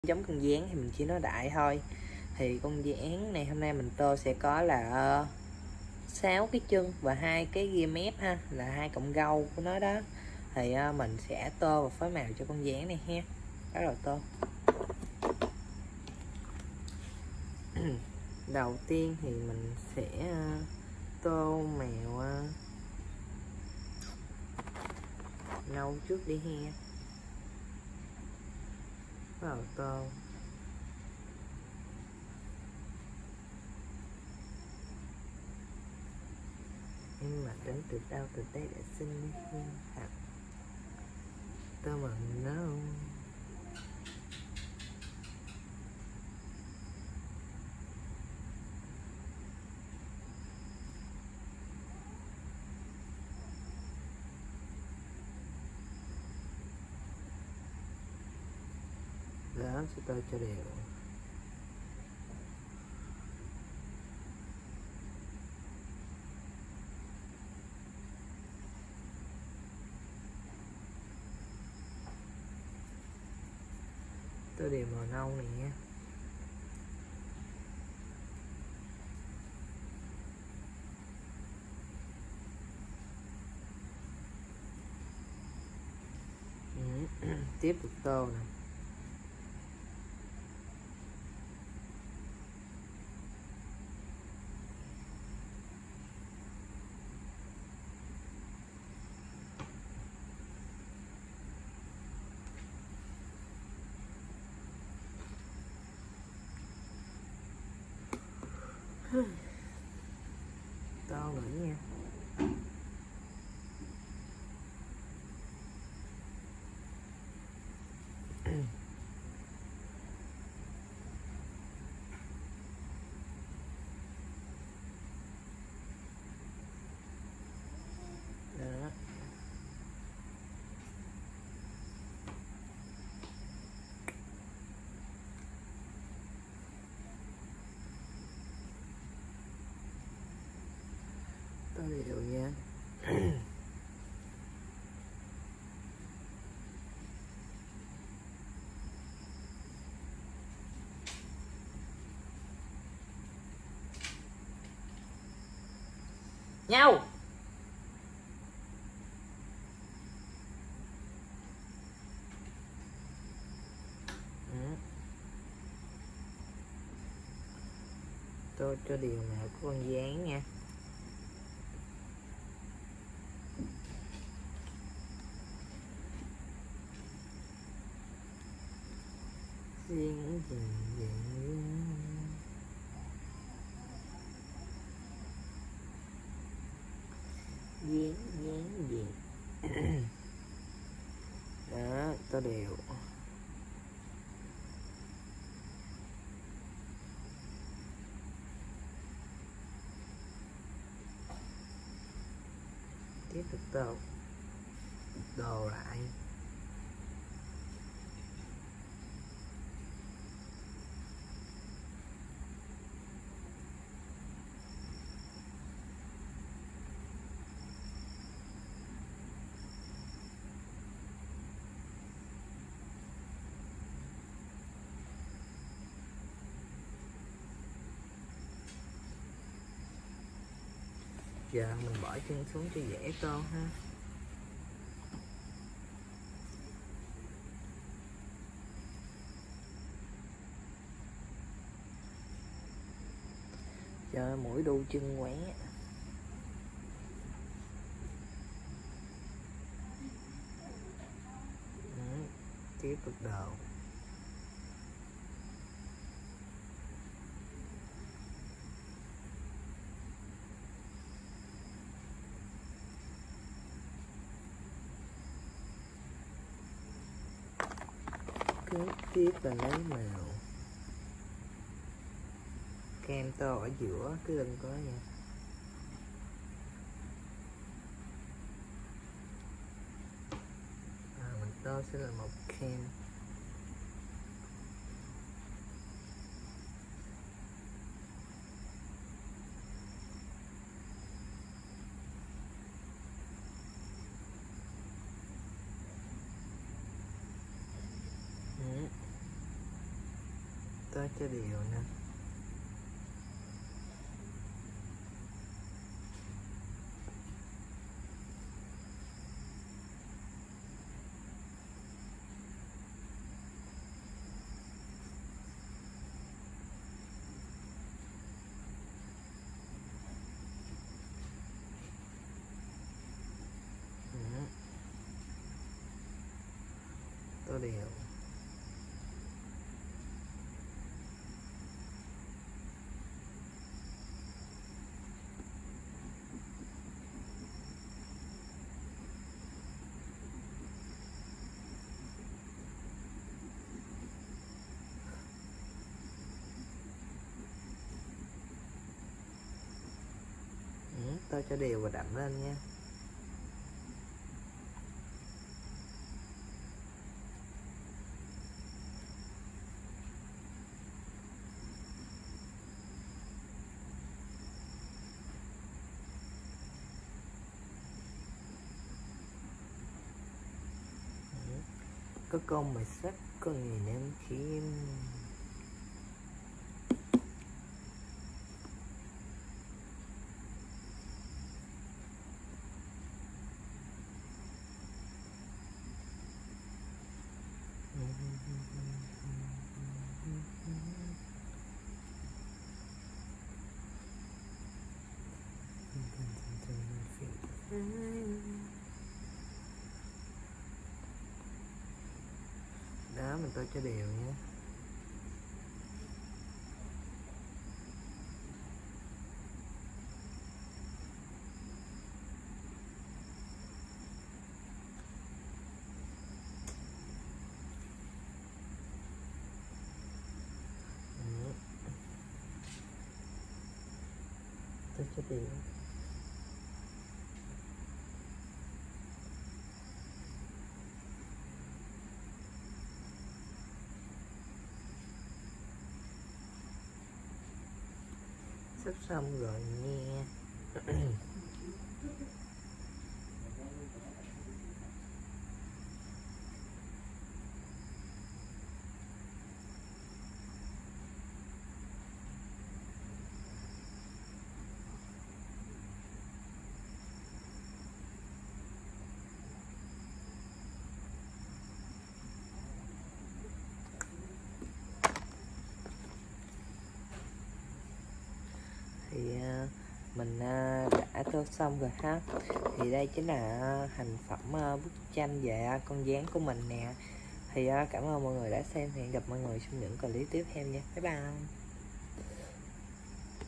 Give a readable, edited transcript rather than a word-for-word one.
giống con gián thì mình chỉ nói đại thôi. Thì con gián này hôm nay mình tô sẽ có là 6 cái chân và 2 cái ria mép ha, là 2 cọng râu của nó đó. Thì mình sẽ tô và phối màu cho con gián này ha. Bắt đầu tô. Đầu tiên thì mình sẽ tô màu nâu trước đi ha. Bắt đầu tô. Nhưng mà đến từ đâu từ đây đã sinh nhiên thật tao mà nâu. Đó, sẽ tô cho đều. Tô đều màu nâu này nha. Tiếp tục tô nè. To nữa nha. Đó. Tô đều nha. Nhau. Tô cho đều màu của con gián nha. Gián gì gián gì đó, tô đều. Tiếp tục tô đồ lại. Giờ mình bỏ chân xuống cho dễ tô ha. Cho mũi đu chân qué. Tiếp tục đồ. Tiếp là lấy màu kem tô ở giữa cái lưng có nha. Mình tô sẽ là màu kem. Tô cho đều nè. Tô đều. Tô cho đều và đậm lên nha. Có con mà sắc con người nam khiêm. Đó, mình tô cho đều nha. Tô cho đều. Sắp xong rồi nha. Thì mình đã tô xong rồi ha. Thì đây chính là thành phẩm bức tranh về con gián của mình nè. Thì cảm ơn mọi người đã xem. Hẹn gặp mọi người trong những clip tiếp theo nha. Bye bye.